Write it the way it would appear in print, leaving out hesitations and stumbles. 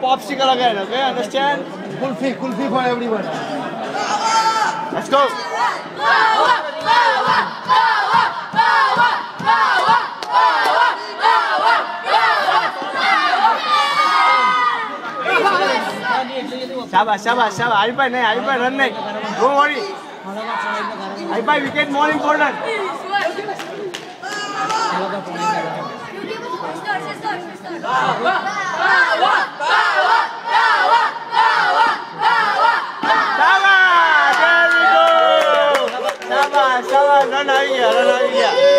popsicle again, okay? Understand? Kulfi for everyone. Let's go. Shabash. Arifai, run nahi. Don't worry. Arifai, wicket more important. Shabash, run आ गया.